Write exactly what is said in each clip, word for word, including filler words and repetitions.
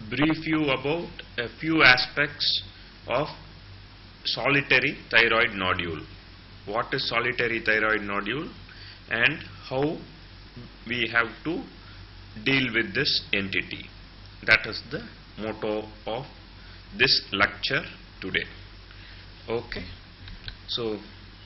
brief you about a few aspects of solitary thyroid nodule. What is solitary thyroid nodule and how we have to deal with this entity. That is the motto of this lecture today. Okay. So,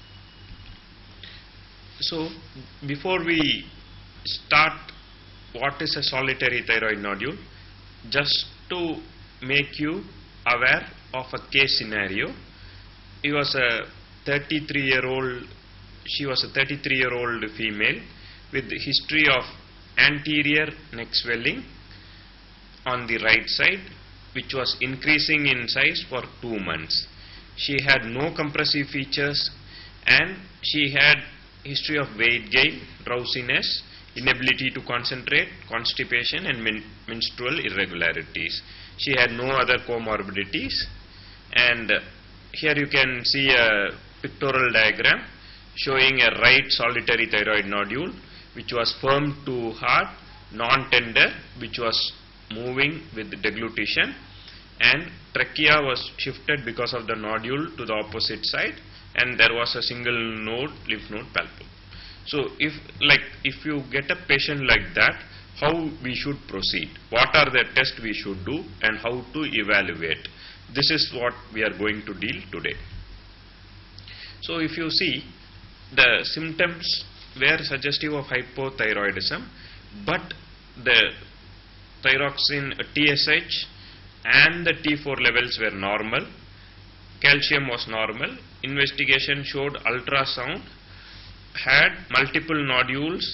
so before we start, what is a solitary thyroid nodule? Just to make you aware of a case scenario. He was a thirty-three year old, she was a thirty-three year old female with history of anterior neck swelling on the right side, which was increasing in size for two months. She had no compressive features and she had history of weight gain, drowsiness, inability to concentrate, constipation and men menstrual irregularities. She had no other comorbidities, and uh, here you can see a pictorial diagram showing a right solitary thyroid nodule which was firm to hard, non-tender, which was moving with deglutition, and trachea was shifted because of the nodule to the opposite side, and there was a single node, lymph node palpable. So if like if you get a patient like that, how we should proceed, what are the tests we should do and how to evaluate. This is what we are going to deal today. So if you see, the symptoms were suggestive of hypothyroidism, but the thyroxine T S H and the T four levels were normal, calcium was normal, investigation showed ultrasound had multiple nodules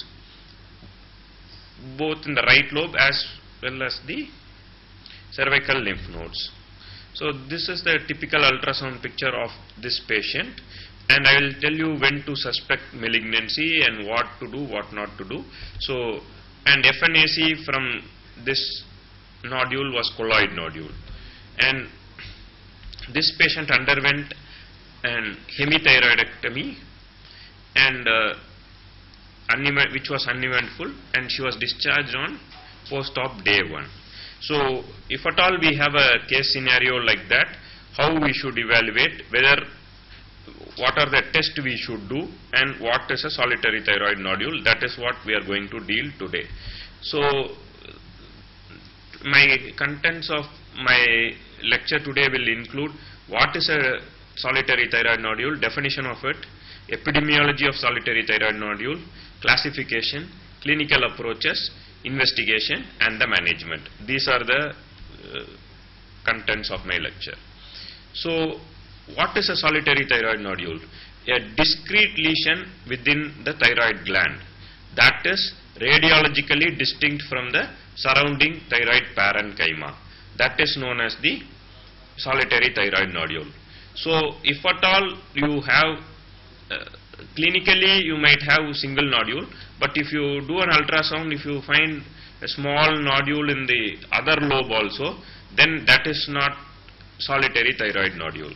both in the right lobe as well as the cervical lymph nodes. So this is the typical ultrasound picture of this patient, and I will tell you when to suspect malignancy and what to do, what not to do. So, and F N A C from this nodule was colloid nodule, and this patient underwent an hemithyroidectomy and uh, which was uneventful, and she was discharged on post-op day one. So if at all we have a case scenario like that, how we should evaluate, whether what are the tests we should do and what is a solitary thyroid nodule, that is what we are going to deal today. So my contents of my lecture today will include what is a solitary thyroid nodule, definition of it, epidemiology of solitary thyroid nodule, classification, clinical approaches, investigation and the management. These are the uh, contents of my lecture. So what is a solitary thyroid nodule? A discrete lesion within the thyroid gland that is radiologically distinct from the surrounding thyroid parenchyma. That is known as the solitary thyroid nodule. So if at all you have uh, clinically you might have single nodule, but if you do an ultrasound, if you find a small nodule in the other lobe also, then that is not solitary thyroid nodule.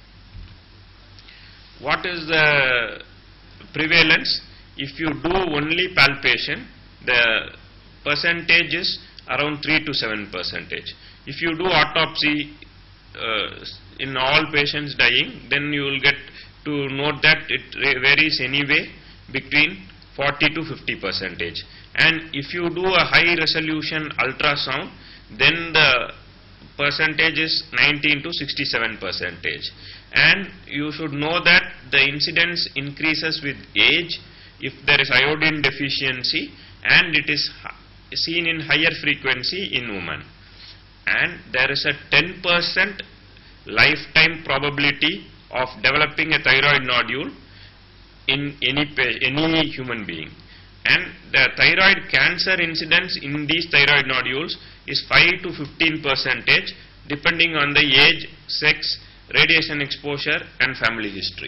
What is the prevalence? If you do only palpation, the percentage is around three to seven percentage. If you do autopsy uh, in all patients dying, then you will get to note that it varies anyway between forty to fifty percentage. And if you do a high resolution ultrasound, then the percentage is nineteen to sixty-seven percentage. And you should know that the incidence increases with age if there is iodine deficiency, and it is seen in higher frequency in women. And there is a ten percent lifetime probability of developing a thyroid nodule in any any human being, and the thyroid cancer incidence in these thyroid nodules is five to fifteen percentage depending on the age, sex, radiation exposure and family history.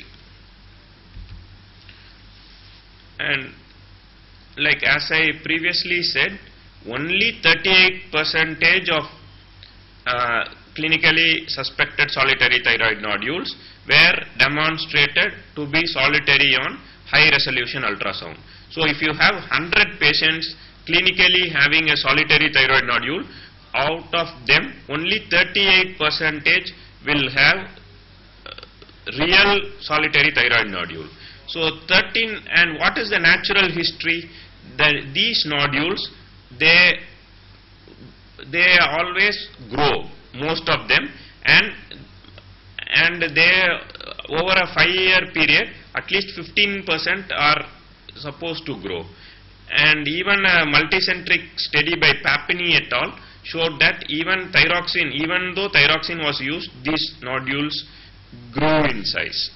And like as I previously said, only thirty-eight percentage of uh, clinically suspected solitary thyroid nodules were demonstrated to be solitary on high resolution ultrasound. So if you have one hundred patients clinically having a solitary thyroid nodule, out of them only thirty-eight percentage will have uh, real solitary thyroid nodule. So thirteen, and what is the natural history? That these nodules, they they always grow, most of them, and and they over a five year period at least fifteen percent are supposed to grow. And even a multicentric study by Papini et al. Showed that even thyroxine, even though thyroxine was used, these nodules grew in size.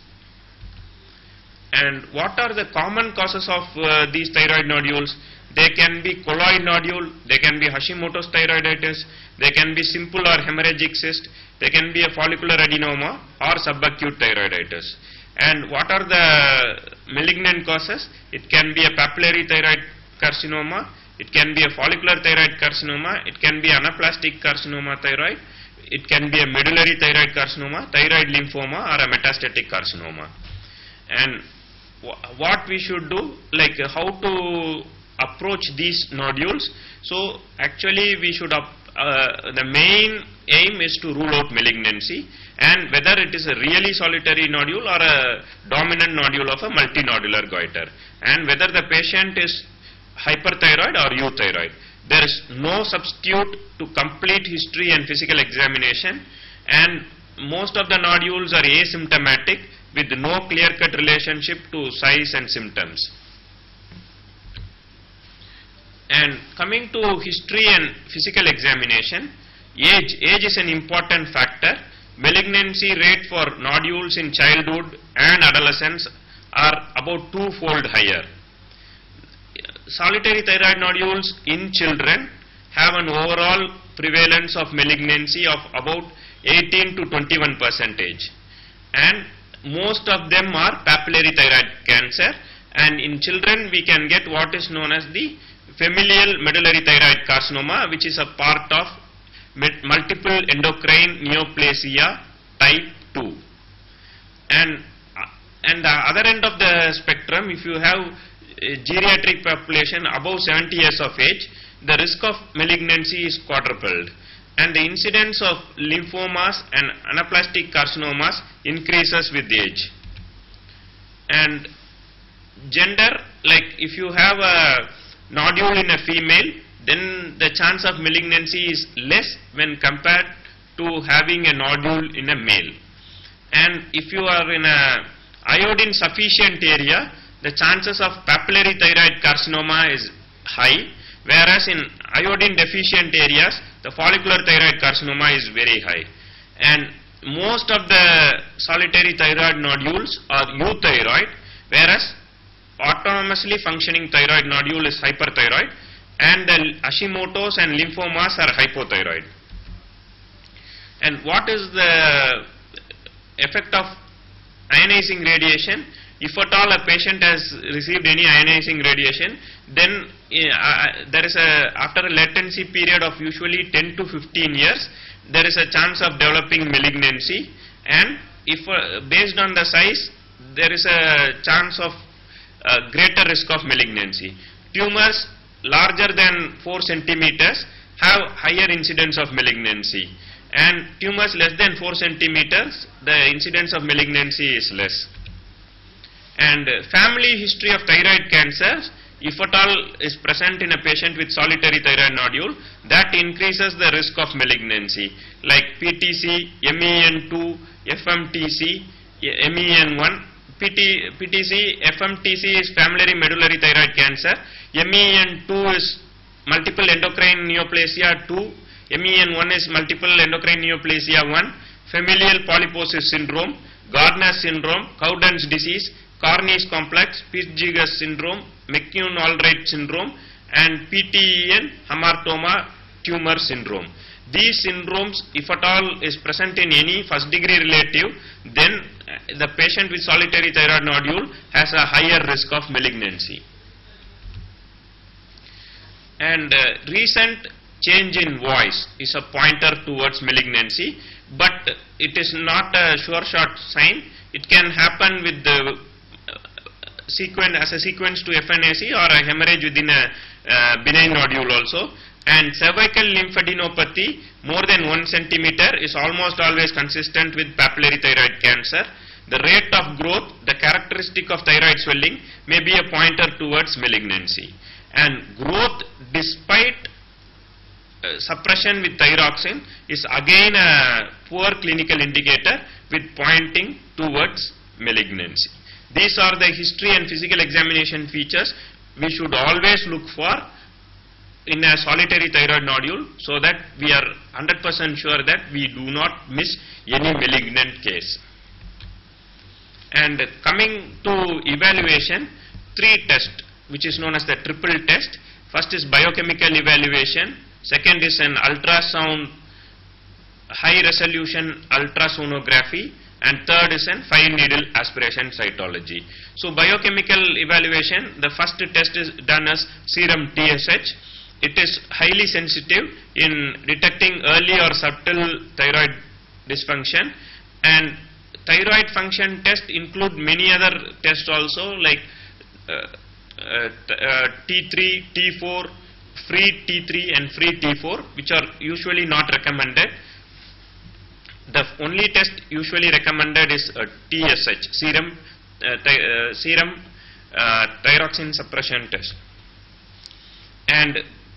And what are the common causes of uh, these thyroid nodules? They can be colloid nodule, they can be Hashimoto's thyroiditis, they can be simple or hemorrhagic cyst, they can be a follicular adenoma or subacute thyroiditis. And what are the malignant causes? It can be a papillary thyroid carcinoma, it can be a follicular thyroid carcinoma, it can be anaplastic carcinoma thyroid, it can be a medullary thyroid carcinoma, thyroid lymphoma, or a metastatic carcinoma. And wh what we should do, like uh, how to approach these nodules. So actually we should, up, uh, the main aim is to rule out malignancy, and whether it is a really solitary nodule or a dominant nodule of a multinodular goiter, and whether the patient is hyperthyroid or euthyroid. There is no substitute to complete history and physical examination, and most of the nodules are asymptomatic with no clear-cut relationship to size and symptoms. And coming to history and physical examination, age. Age is an important factor. Malignancy rate for nodules in childhood and adolescence are about two-fold higher. Solitary thyroid nodules in children have an overall prevalence of malignancy of about eighteen to twenty-one percentage, and most of them are papillary thyroid cancer, and in children we can get what is known as the familial medullary thyroid carcinoma, which is a part of multiple endocrine neoplasia type two. And, and the other end of the spectrum, if you have a geriatric population above seventy years of age, the risk of malignancy is quadrupled, and the incidence of lymphomas and anaplastic carcinomas increases with age. And gender, like if you have a nodule in a female, then the chance of malignancy is less when compared to having a nodule in a male. And if you are in a iodine sufficient area, the chances of papillary thyroid carcinoma is high, whereas in iodine deficient areas, the follicular thyroid carcinoma is very high. And most of the solitary thyroid nodules are euthyroid, whereas autonomously functioning thyroid nodule is hyperthyroid, and the Hashimoto's and lymphomas are hypothyroid. And what is the effect of ionizing radiation? If at all a patient has received any ionizing radiation, then uh, there is a, after a latency period of usually ten to fifteen years, there is a chance of developing malignancy, and if uh, based on the size, there is a chance of uh, greater risk of malignancy. Tumors larger than four centimeters have higher incidence of malignancy, and tumors less than four centimeters, the incidence of malignancy is less. And family history of thyroid cancers, if at all is present in a patient with solitary thyroid nodule, that increases the risk of malignancy, like P T C, M E N two, F M T C, M E N one. P T C, F M T C is familiary medullary thyroid cancer, M E N two is multiple endocrine neoplasia two, M E N one is multiple endocrine neoplasia one, familial polyposis syndrome, Gardner's syndrome, Cowden's disease, Cornish complex, Petersburg syndrome, McCune-Albright syndrome, and P T E N hamartoma tumor syndrome. These syndromes, if at all is present in any first degree relative, then the patient with solitary thyroid nodule has a higher risk of malignancy. And uh, recent change in voice is a pointer towards malignancy, but it is not a sure shot sign. It can happen with the sequence as a sequence to F N A C or a hemorrhage within a uh, benign nodule also. And cervical lymphadenopathy more than one centimeter is almost always consistent with papillary thyroid cancer. The rate of growth, the characteristic of thyroid swelling, may be a pointer towards malignancy. And growth despite uh, suppression with thyroxine is again a poor clinical indicator with pointing towards malignancy. These are the history and physical examination features we should always look for in a solitary thyroid nodule, so that we are one hundred percent sure that we do not miss any malignant case. And coming to evaluation, three tests which is known as the triple test. First is biochemical evaluation, second is an ultrasound, high resolution ultrasonography, and third is an fine needle aspiration cytology. So biochemical evaluation, the first test is done as serum T S H. It is highly sensitive in detecting early or subtle thyroid dysfunction, and thyroid function test include many other tests also, like uh, uh, uh, T three, T four, free T three and free T four, which are usually not recommended. The only test usually recommended is uh, T S H, serum uh, th uh, serum uh, thyroxine suppression test. And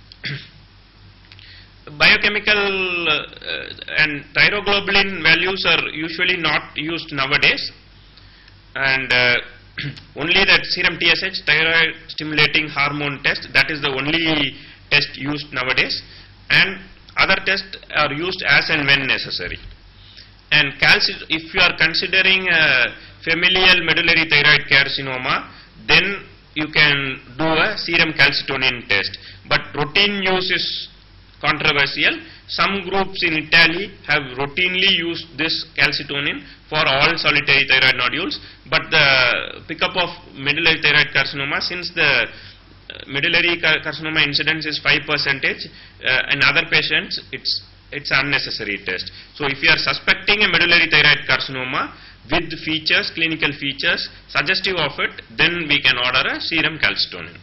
biochemical uh, and thyroglobulin values are usually not used nowadays, and uh, only that serum T S H, thyroid stimulating hormone test, that is the only test used nowadays, and other tests are used as and when necessary. And if you are considering a familial medullary thyroid carcinoma, then you can do a serum calcitonin test, but routine use is controversial. Some groups in Italy have routinely used this calcitonin for all solitary thyroid nodules, but the pickup of medullary thyroid carcinoma, since the medullary carcinoma incidence is five percent, uh, in other patients it's it's unnecessary test. So if you are suspecting a medullary thyroid carcinoma with features, clinical features suggestive of it, then we can order a serum calcitonin.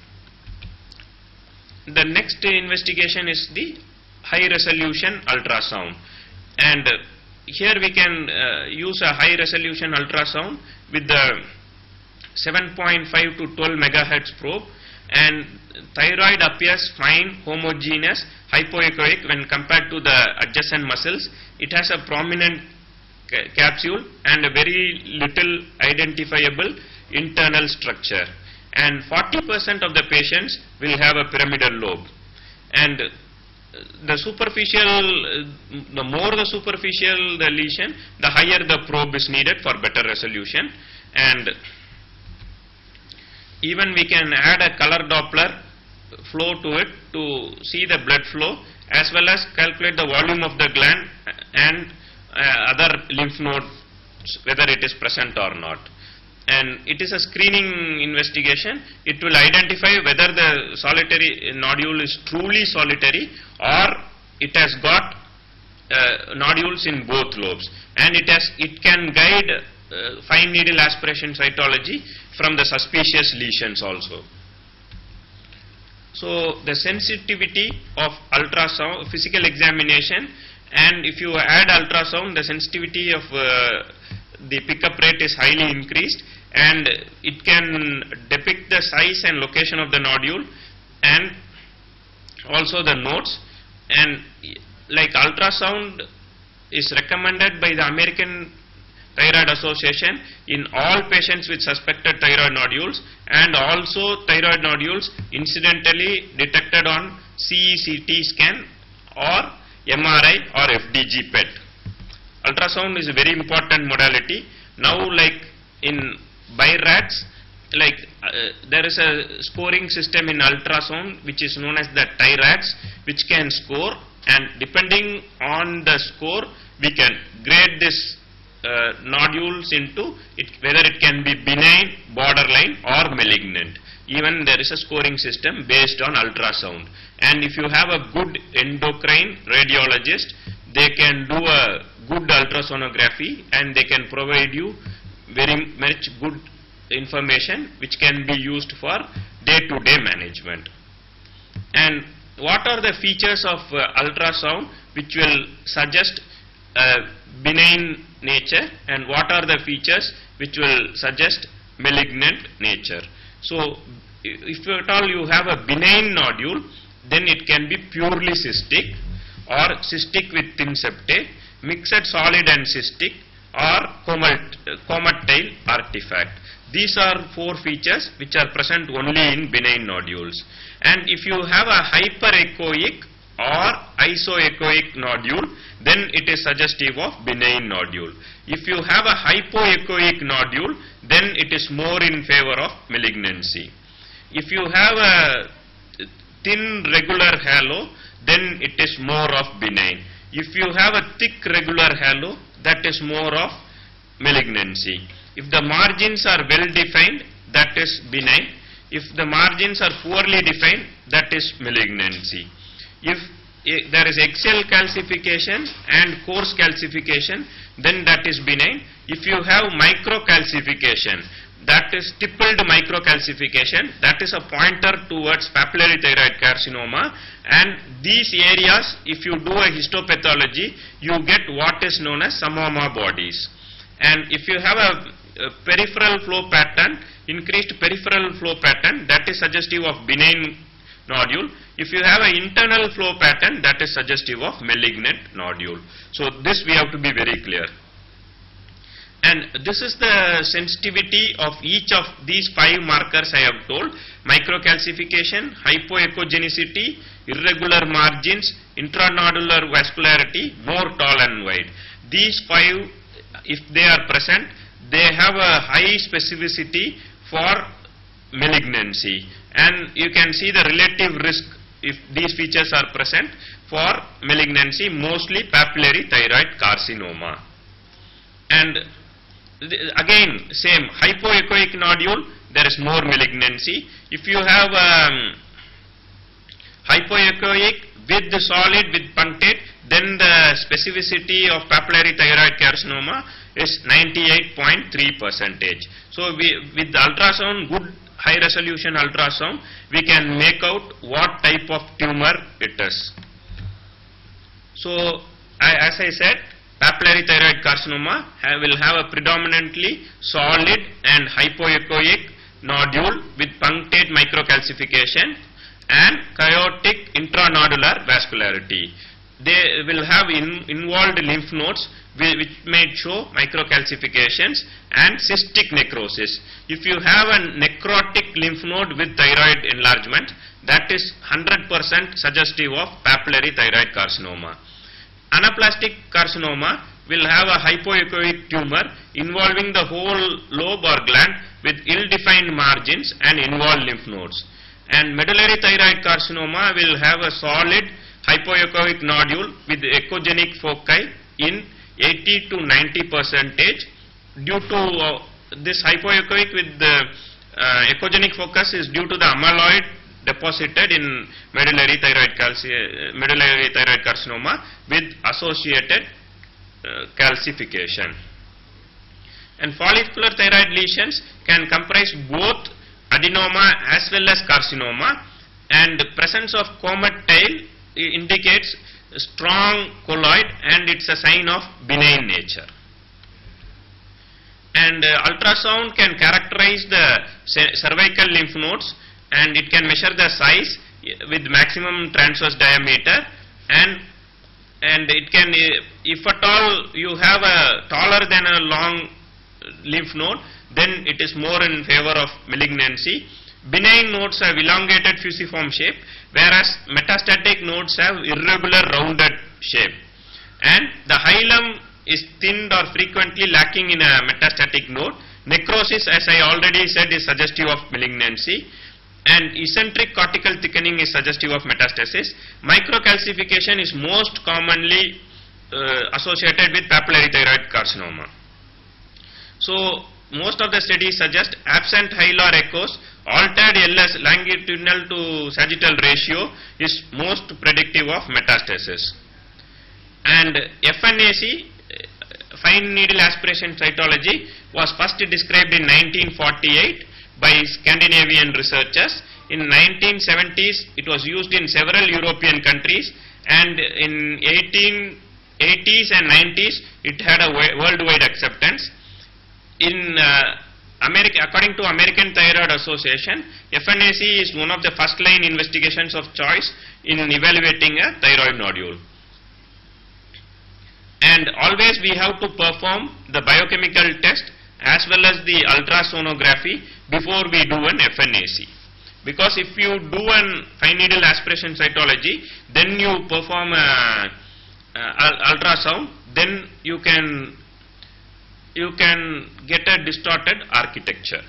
The next investigation is the high resolution ultrasound, and uh, here we can uh, use a high resolution ultrasound with the seven point five to twelve megahertz probe, and thyroid appears fine, homogeneous, hypoechoic when compared to the adjacent muscles. It has a prominent ca capsule and a very little identifiable internal structure, and forty percent of the patients will have a pyramidal lobe. And the superficial, the more the superficial the lesion, the higher the probe is needed for better resolution. And even we can add a color Doppler flow to it to see the blood flow, as well as calculate the volume of the gland and uh, other lymph nodes, whether it is present or not. And it is a screening investigation. It will identify whether the solitary nodule is truly solitary or it has got uh, nodules in both lobes, and it has it can guide uh, fine needle aspiration cytology from the suspicious lesions also. So the sensitivity of ultrasound, physical examination, and if you add ultrasound, the sensitivity of uh, the pickup rate is highly increased, and it can depict the size and location of the nodule and also the nodes. And like ultrasound is recommended by the American Thyroid Association in all patients with suspected thyroid nodules, and also thyroid nodules incidentally detected on C E C T scan or M R I or F D G P E T. Ultrasound is a very important modality. Now, like in by rats, like uh, there is a scoring system in ultrasound which is known as the Tyrats, which can score, and depending on the score we can grade this uh, nodules into it, whether it can be benign, borderline or malignant. Even there is a scoring system based on ultrasound, and if you have a good endocrine radiologist, they can do a good ultrasonography and they can provide you very much good information which can be used for day-to-day management. And what are the features of uh, ultrasound which will suggest uh, benign nature, and what are the features which will suggest malignant nature? So if at all you have a benign nodule, then it can be purely cystic or cystic with thin septate, mixed solid and cystic, or comet, comatile artifact. These are four features which are present only in benign nodules. And if you have a hyperechoic or isoechoic nodule, then it is suggestive of benign nodule. If you have a hypoechoic nodule, then it is more in favor of malignancy. If you have a thin regular halo, then it is more of benign. If you have a thick regular halo, that is more of malignancy. If the margins are well defined, that is benign. If the margins are poorly defined, that is malignancy. If eh, there is axial calcification and coarse calcification, then that is benign. If you have microcalcification, that is stippled microcalcification, that is a pointer towards papillary thyroid carcinoma, and these areas, if you do a histopathology, you get what is known as samoma bodies. And if you have a, a peripheral flow pattern, increased peripheral flow pattern, that is suggestive of benign nodule. If you have an internal flow pattern, that is suggestive of malignant nodule. So this we have to be very clear. And this is the sensitivity of each of these five markers I have told: microcalcification, hypoechogenicity, irregular margins, intranodular vascularity, more tall and wide. These five, if they are present, they have a high specificity for malignancy. And you can see the relative risk if these features are present for malignancy, mostly papillary thyroid carcinoma. And again, same, hypoechoic nodule, there is more malignancy. If you have um, hypoechoic with the solid with punctate, then the specificity of papillary thyroid carcinoma is ninety-eight point three percentage. So we, with the ultrasound, good high resolution ultrasound, we can make out what type of tumor it is. So I, as I said, papillary thyroid carcinoma have, will have a predominantly solid and hypoechoic nodule with punctate microcalcification and chaotic intranodular vascularity. They will have in, involved lymph nodes which may show microcalcifications and cystic necrosis. If you have a necrotic lymph node with thyroid enlargement, that is one hundred percent suggestive of papillary thyroid carcinoma. Anaplastic carcinoma will have a hypoechoic tumor involving the whole lobe or gland with ill-defined margins and involved lymph nodes. And medullary thyroid carcinoma will have a solid hypoechoic nodule with echogenic foci in eighty to ninety percentage. Due to uh, this hypoechoic with the uh, echogenic focus is due to the amyloid deposited in medullary thyroid, calci medullary thyroid carcinoma with associated uh, calcification. And follicular thyroid lesions can comprise both adenoma as well as carcinoma, and the presence of comatile indicates strong colloid, and it's a sign of benign nature. And uh, ultrasound can characterize the cervical lymph nodes, and it can measure the size with maximum transverse diameter, and and it can, if at all you have a taller than a long lymph node, then it is more in favor of malignancy. Benign nodes have elongated fusiform shape, whereas metastatic nodes have irregular rounded shape. And the hilum is thinned or frequently lacking in a metastatic node. Necrosis, as I already said, is suggestive of malignancy. And eccentric cortical thickening is suggestive of metastasis. Microcalcification is most commonly uh, associated with papillary thyroid carcinoma. So most of the studies suggest absent hilar echoes, altered L S longitudinal to sagittal ratio is most predictive of metastasis. And F N A C, fine needle aspiration cytology, was first described in nineteen forty-eight by Scandinavian researchers. In nineteen seventies, it was used in several European countries, and in eighteen eighties and nineties, it had a worldwide acceptance. In uh, America, according to American Thyroid Association, F N A C is one of the first line investigations of choice in evaluating a thyroid nodule. And always we have to perform the biochemical test as well as the ultrasonography before we do an F N A C. Because if you do an fine needle aspiration cytology, then you perform a, a ultrasound, then you can you can get a distorted architecture.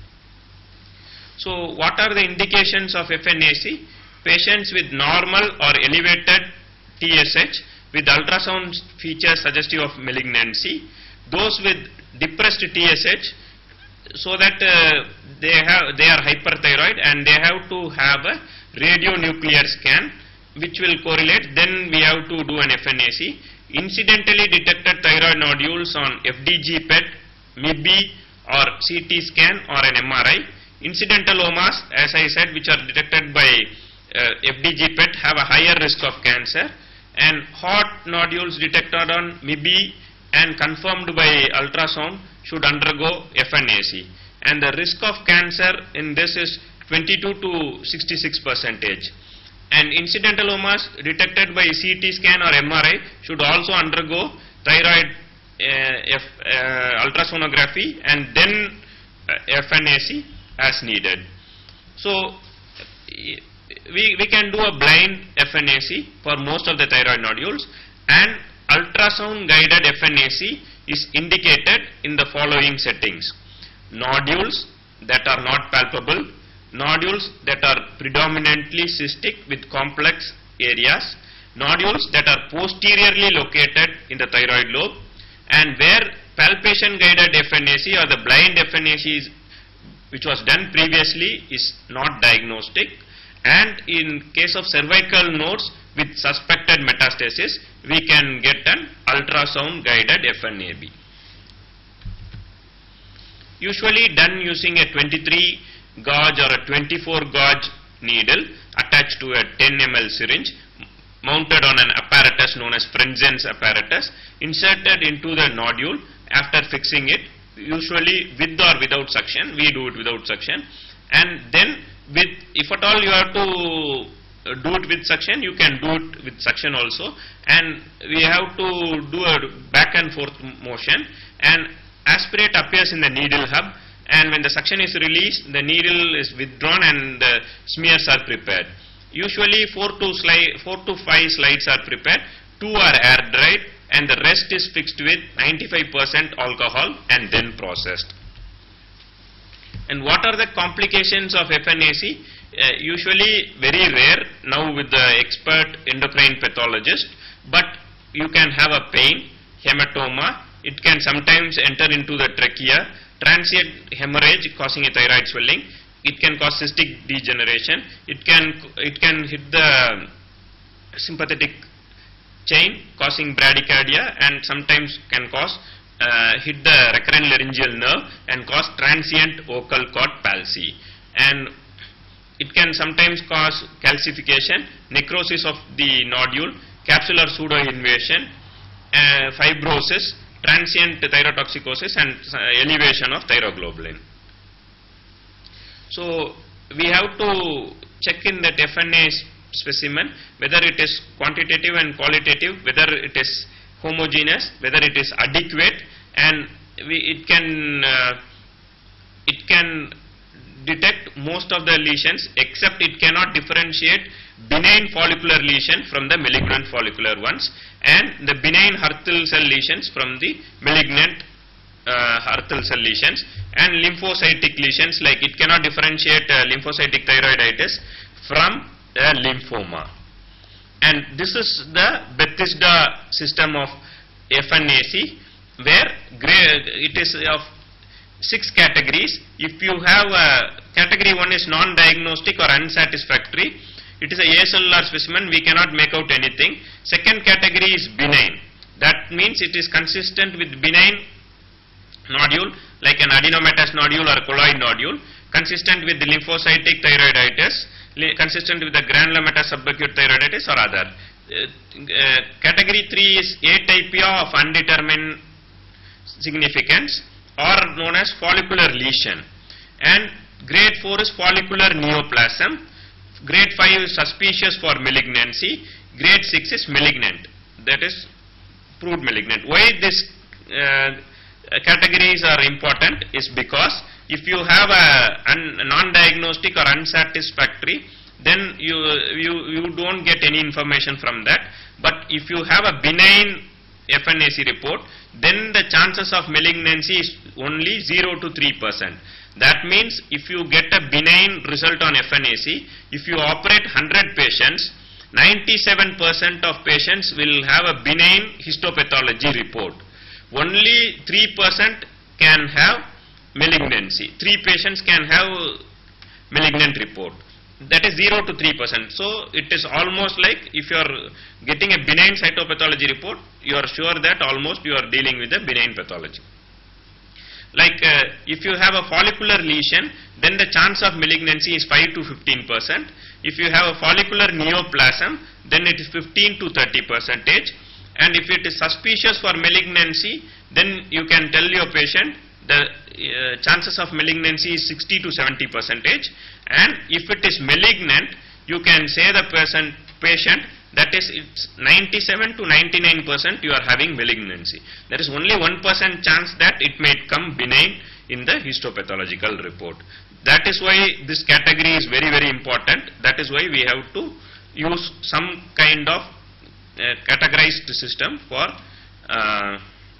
So what are the indications of F N A C? Patients with normal or elevated T S H with ultrasound features suggestive of malignancy, those with depressed T S H, so that uh, they have they are hyperthyroid and they have to have a radionuclear scan which will correlate. Then we have to do an F N A C. Incidentally detected thyroid nodules on F D G P E T, M I B or C T scan or an M R I. Incidental omas, as I said, which are detected by uh, F D G P E T have a higher risk of cancer, and hot nodules detected on M I B and confirmed by ultrasound should undergo F N A C. And the risk of cancer in this is twenty-two to sixty-six percentage. And incidental omas detected by C T scan or M R I should also undergo thyroid uh, F, uh, ultrasonography and then uh, F N A C as needed. So we, we can do a blind F N A C for most of the thyroid nodules, and ultrasound guided F N A C is indicated in the following settings: nodules that are not palpable, nodules that are predominantly cystic with complex areas, nodules that are posteriorly located in the thyroid lobe, and where palpation guided F N A C or the blind F N A C is, which was done previously, is not diagnostic, and in case of cervical nodes with suspected metastasis, we can get an ultrasound guided F N A B. Usually done using a twenty-three gauge or a twenty-four gauge needle attached to a ten milliliter syringe mounted on an apparatus known as Frenzen's apparatus, inserted into the nodule after fixing it, usually with or without suction. We do it without suction, and then with, if at all you have to do it with suction, you can do it with suction also, and we have to do a back and forth motion, and aspirate appears in the needle hub, and when the suction is released, the needle is withdrawn and the smears are prepared. Usually four to, slide, four to five slides are prepared, two are air dried, and the rest is fixed with ninety-five percent alcohol and then processed. And what are the complications of F N A C? Uh, usually very rare now with the expert endocrine pathologist, but you can have a pain, hematoma, it can sometimes enter into the trachea, transient hemorrhage causing a thyroid swelling, it can cause cystic degeneration, it can, it can hit the sympathetic chain causing bradycardia, and sometimes can cause uh, hit the recurrent laryngeal nerve and cause transient vocal cord palsy. And it can sometimes cause calcification, necrosis of the nodule, capsular pseudoinvasion, uh, fibrosis, transient thyrotoxicosis, and uh, elevation of thyroglobulin. So we have to check in that F N A specimen whether it is quantitative and qualitative, whether it is homogeneous, whether it is adequate, and we, it can uh, it can detect most of the lesions, except it cannot differentiate benign follicular lesion from the malignant follicular ones, and the benign Hürthle cell lesions from the malignant uh, Hürthle cell lesions, and lymphocytic lesions, like it cannot differentiate uh, lymphocytic thyroiditis from uh, lymphoma. And this is the Bethesda system of F N A C, where it is of six categories. If you have a category one is non-diagnostic or unsatisfactory, it is a acellular specimen, we cannot make out anything. Second category is benign. That means it is consistent with benign nodule like an adenomatous nodule or colloid nodule. consistent with the lymphocytic thyroiditis, consistent with the granular metasubacute thyroiditis or other. Uh, uh, category three is atypia of undetermined significance or known as follicular lesion, and grade four is follicular neoplasm, grade five is suspicious for malignancy, grade six is malignant, that is proved malignant. Why this uh, categories are important is because if you have a, a non-diagnostic or unsatisfactory, then you, you, you don't get any information from that. But if you have a benign F N A C report, then the chances of malignancy is only zero to three percent. That means if you get a benign result on F N A C, if you operate one hundred patients, ninety-seven percent of patients will have a benign histopathology report. Only three percent can have malignancy. three patients can have malignant report. That is zero to three percent. So it is almost like if you are getting a benign cytopathology report, you are sure that almost you are dealing with a benign pathology. Like uh, if you have a follicular lesion, then the chance of malignancy is five to fifteen percent. If you have a follicular neoplasm, then it is fifteen to thirty percentage. And if it is suspicious for malignancy, then you can tell your patient the uh, chances of malignancy is sixty to seventy percentage. And if it is malignant, you can say the person, patient that is it's ninety-seven to ninety-nine percent you are having malignancy. There is only one percent chance that it may come benign in the histopathological report. That is why this category is very very important. That is why we have to use some kind of uh, categorized system for uh,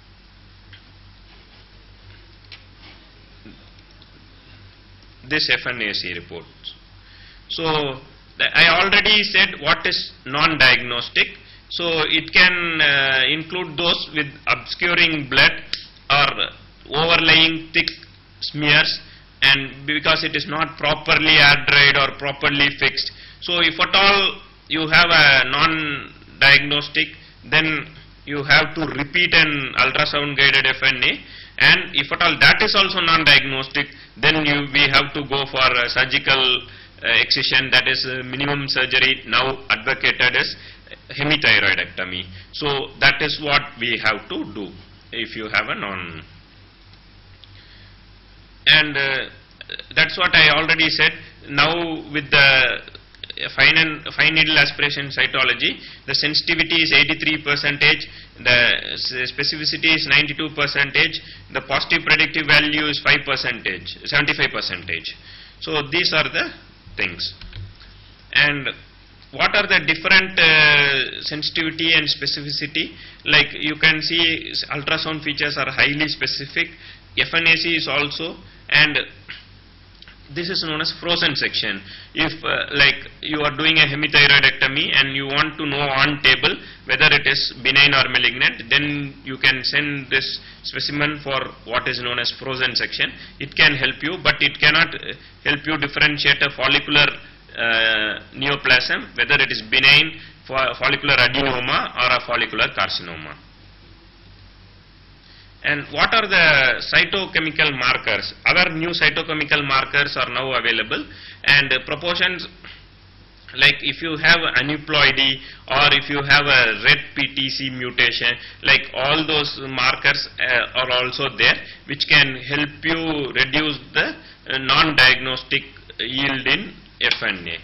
this F N A C report. So I already said what is non-diagnostic. So it can uh, include those with obscuring blood or overlaying thick smears, and because it is not properly air-dried or properly fixed. So if at all you have a non-diagnostic, then you have to repeat an ultrasound guided F N A, and if at all that is also non-diagnostic, then you, we have to go for a surgical uh, excision, that is uh, minimum surgery now advocated as hemithyroidectomy. So that is what we have to do if you have a non. And uh, that's what I already said. Now with the fine and fine needle aspiration cytology, the sensitivity is eighty-three percentage, the specificity is ninety-two percentage, the positive predictive value is five percentage, seventy-five percentage. So these are the things. And what are the different uh, sensitivity and specificity? Like you can see, ultrasound features are highly specific, F N A C is also, and this is known as frozen section. If uh, like you are doing a hemithyroidectomy and you want to know on table whether it is benign or malignant, then you can send this specimen for what is known as frozen section. It can help you, but it cannot uh, help you differentiate a follicular uh, neoplasm, whether it is benign follicular adenoma or a follicular carcinoma. And what are the cytochemical markers? Other new cytochemical markers are now available, and uh, proportions, like if you have aneuploidy or if you have a red P T C mutation, like all those markers uh, are also there, which can help you reduce the uh, non-diagnostic yield in F N A.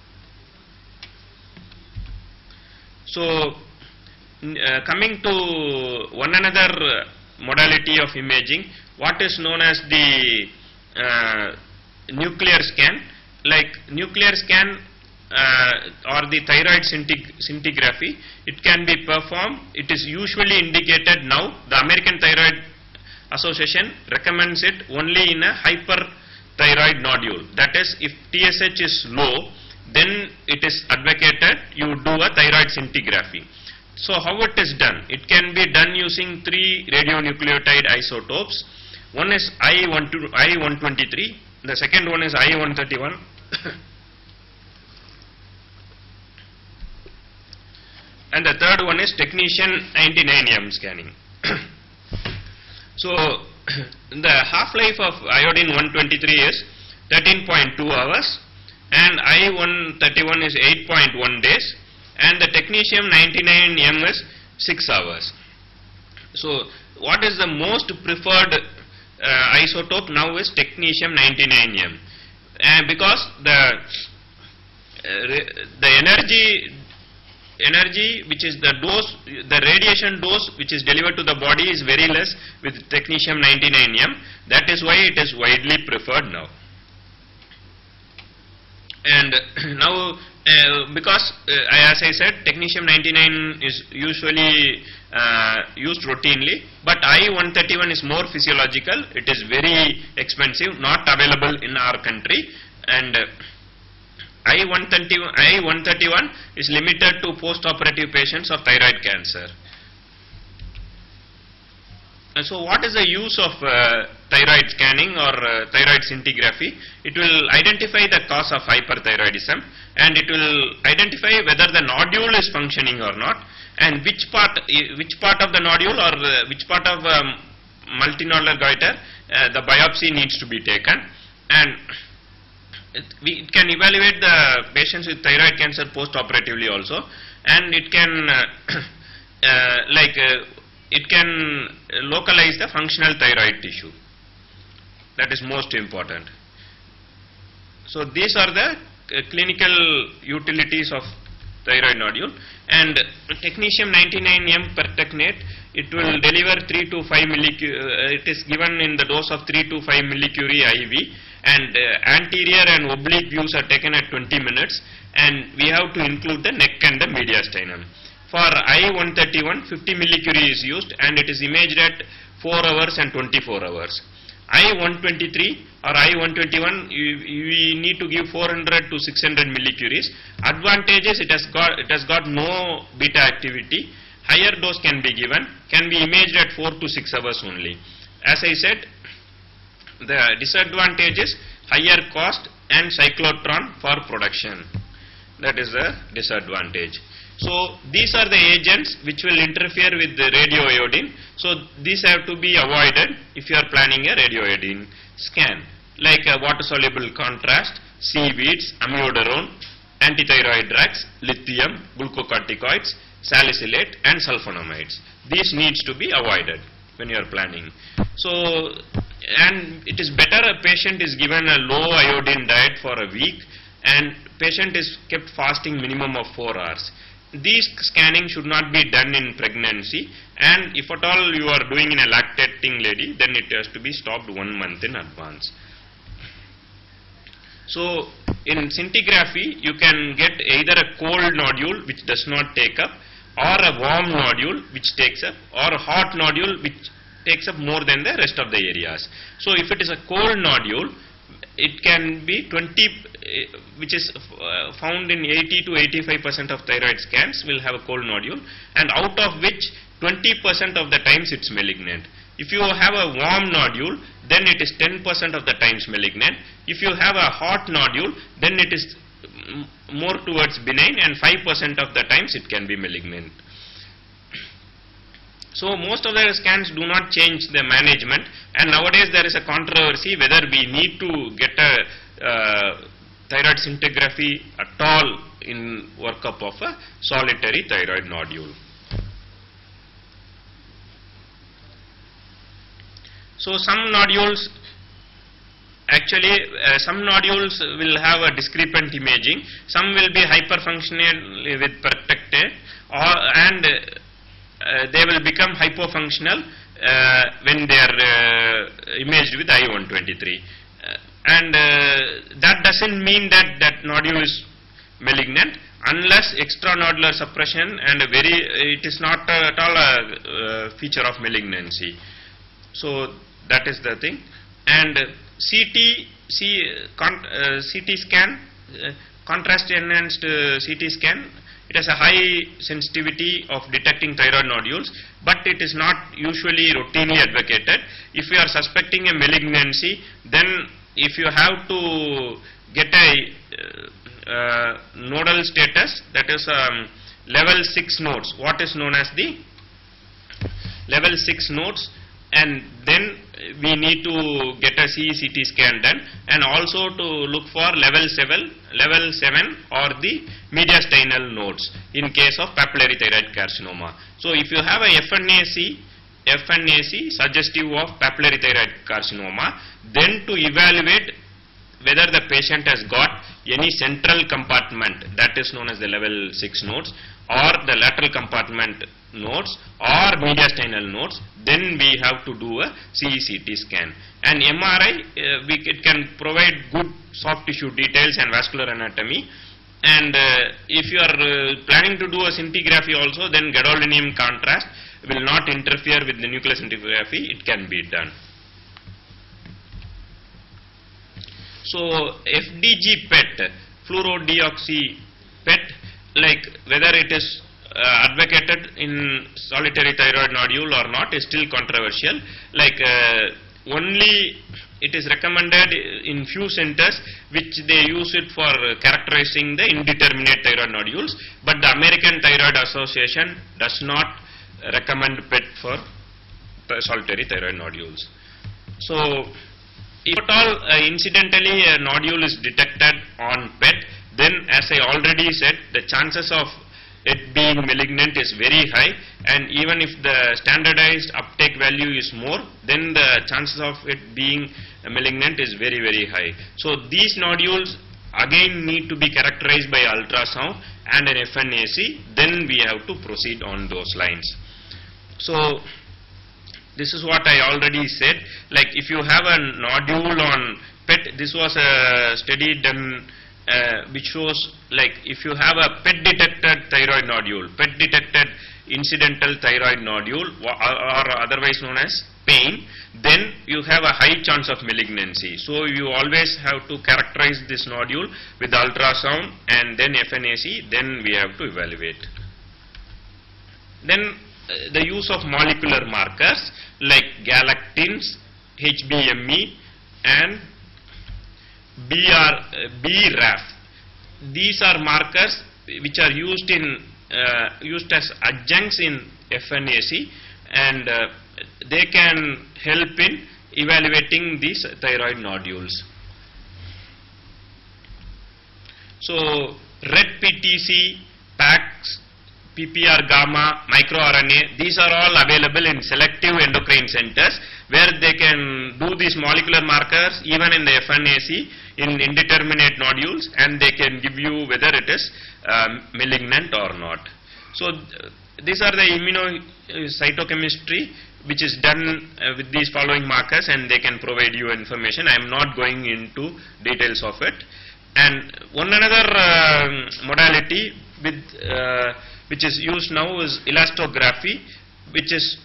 So uh, coming to one another uh, modality of imaging, what is known as the uh, nuclear scan. Like nuclear scan uh, or the thyroid scintigraphy, it can be performed. It is usually indicated now. The American Thyroid Association recommends it only in a hyperthyroid nodule. That is, if T S H is low, then it is advocated you do a thyroid scintigraphy. So how it is done? It can be done using three radionucleotide isotopes. One is I one twenty-three, the second one is I one thirty-one, and the third one is technetium ninety-nine M scanning. So the half-life of iodine one twenty-three is thirteen point two hours, and I one thirty-one is eight point one days, and the technetium ninety-nine M is six hours. So what is the most preferred uh, isotope now is technetium ninety-nine M, uh, because the uh, the energy energy which is the dose, the radiation dose which is delivered to the body is very less with technetium ninety-nine M. That is why it is widely preferred now. And now uh, because uh, as I said, technetium ninety-nine is usually uh, used routinely, but I one thirty-one is more physiological. It is very expensive, not available in our country, and uh, I one thirty-one is limited to post-operative patients of thyroid cancer. And so what is the use of uh, thyroid scanning or uh, thyroid scintigraphy? It will identify the cause of hyperthyroidism, and it will identify whether the nodule is functioning or not, and which part which part of the nodule or uh, which part of um, multinodular goiter uh, the biopsy needs to be taken. And It, we, it can evaluate the patients with thyroid cancer post-operatively also, and it can uh, uh, like uh, it can localize the functional thyroid tissue. That is most important. So these are the uh, clinical utilities of thyroid nodule. And technetium ninety-nine M pertecnate, it will deliver three to five millicurie. Uh, it is given in the dose of three to five millicurie I V. And uh, anterior and oblique views are taken at twenty minutes, and we have to include the neck and the mediastinum. For I one thirty-one, fifty millicurie is used, and it is imaged at four hours and twenty-four hours. I one twenty-three or I one twenty-one, we need to give four hundred to six hundred millicuries. Advantages, it has got it has got no beta activity. Higher dose can be given, can be imaged at four to six hours only. As I said, the disadvantage is higher cost and cyclotron for production. That is the disadvantage. So these are the agents which will interfere with the radioiodine. So these have to be avoided if you are planning a radioiodine scan, like a water-soluble contrast, seaweeds, amiodarone, antithyroid drugs, lithium, glucocorticoids, salicylate, and sulfonamides. These needs to be avoided when you are planning. So, and it is better a patient is given a low iodine diet for a week, and patient is kept fasting minimum of four hours. These scanning should not be done in pregnancy, and if at all you are doing in a lactating lady, then it has to be stopped one month in advance. So in scintigraphy, you can get either a cold nodule which does not take up, or a warm nodule which takes up, or a hot nodule which takes up more than the rest of the areas. So if it is a cold nodule, it can be twenty, which is uh, found in eighty to eighty-five percent of thyroid scans will have a cold nodule, and out of which twenty percent of the times it's malignant. If you have a warm nodule, then it is ten percent of the times malignant. If you have a hot nodule, then it is more towards benign, and five percent of the times it can be malignant. So most of the scans do not change the management, and nowadays there is a controversy whether we need to get a uh, thyroid scintigraphy at all in workup of a solitary thyroid nodule. So some nodules, actually uh, some nodules will have a discrepant imaging, some will be hyperfunctional with pertectate, or and uh, Uh, they will become hypofunctional uh, when they are uh, imaged with I one twenty-three, uh, and uh, that doesn't mean that that nodule is malignant unless extranodular suppression, and a very it is not uh, at all a uh, feature of malignancy. So that is the thing. And uh, C T C, con, uh, C T scan, uh, contrast enhanced uh, C T scan, it has a high sensitivity of detecting thyroid nodules, but it is not usually routinely advocated. If you are suspecting a malignancy, then if you have to get a uh, uh, nodal status, that is um, level six nodes, what is known as the level six nodes, and then we need to get a C E C T scan done, and also to look for level seven, level seven or the mediastinal nodes in case of papillary thyroid carcinoma. So if you have a F N A C, F N A C suggestive of papillary thyroid carcinoma, then to evaluate whether the patient has got any central compartment, that is known as the level six nodes, or the lateral compartment nodes or mediastinal nodes, then we have to do a C E C T scan. And M R I, uh, we, it can provide good soft tissue details and vascular anatomy. And uh, if you are uh, planning to do a scintigraphy also, then gadolinium contrast will not interfere with the nuclear scintigraphy, it can be done. So F D G P E T, fluorodeoxy P E T, like whether it is uh, advocated in solitary thyroid nodule or not is still controversial. Like uh, only it is recommended in few centers which they use it for characterizing the indeterminate thyroid nodules, but the American Thyroid Association does not recommend P E T for solitary thyroid nodules. So if at all uh, incidentally a nodule is detected on P E T, then as I already said, the chances of it being malignant is very high, and even if the standardized uptake value is more, then the chances of it being malignant is very very high. So these nodules again need to be characterized by ultrasound and an F N A C, then we have to proceed on those lines. So this is what I already said, like if you have a nodule on P E T, this was a study done uh, which shows like if you have a P E T detected thyroid nodule, P E T detected incidental thyroid nodule or, or otherwise known as pain, then you have a high chance of malignancy. So you always have to characterize this nodule with ultrasound and then F N A C, then we have to evaluate. Then uh, the use of molecular markers like galactins, H B M E and B R, uh, B R A F. These are markers which are used in uh, used as adjuncts in F N A C, and uh, they can help in evaluating these thyroid nodules. So red P T C, P A Cs, P P R gamma, microRNA, these are all available in selective endocrine centers where they can do these molecular markers even in the F N A C in indeterminate nodules, and they can give you whether it is um, malignant or not. So th these are the immunocytochemistry which is done uh, with these following markers, and they can provide you information. I am not going into details of it. And one another uh, modality with uh, which is used now is elastography, which is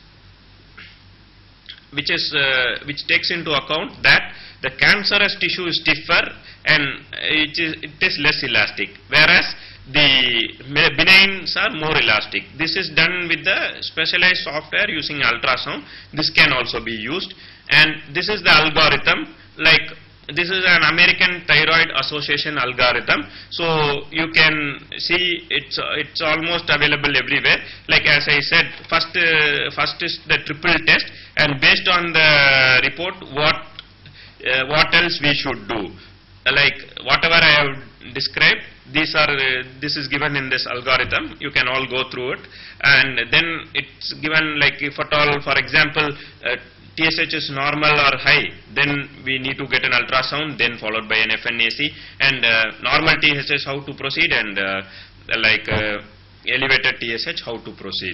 which is uh, which takes into account that the cancerous tissue is stiffer and it is, it is less elastic, whereas the benigns are more elastic. This is done with the specialized software using ultrasound. This can also be used, and this is the algorithm. Like this is an American Thyroid Association algorithm, so you can see it's it's almost available everywhere. Like as I said, first uh, first is the triple test, and based on the report, what uh, what else we should do. Like whatever I have described, these are uh, this is given in this algorithm. You can all go through it, and then it's given like if at all, for example, uh, T S H is normal or high, then we need to get an ultrasound, then followed by an F N A C, and uh, normal T S H how to proceed, and uh, like uh, elevated T S H how to proceed.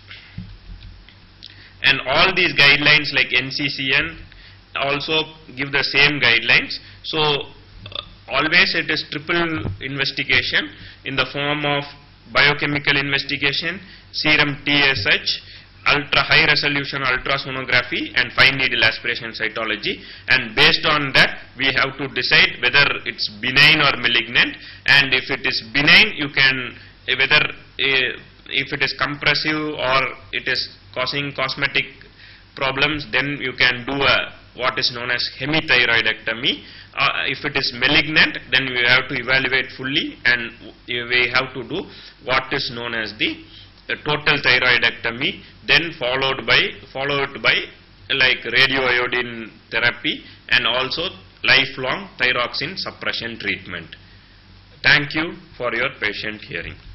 And all these guidelines like N C C N also give the same guidelines. So uh, always it is triple investigation in the form of biochemical investigation, serum T S H, ultra high resolution ultrasonography, and fine needle aspiration cytology, and based on that we have to decide whether it's benign or malignant. And if it is benign, you can uh, whether uh, if it is compressive or it is causing cosmetic problems, then you can do a what is known as hemithyroidectomy. Uh, if it is malignant, then we have to evaluate fully, and we have to do what is known as the, the total thyroidectomy, then followed by followed by like radioiodine therapy and also lifelong thyroxine suppression treatment. Thank you for your patient hearing.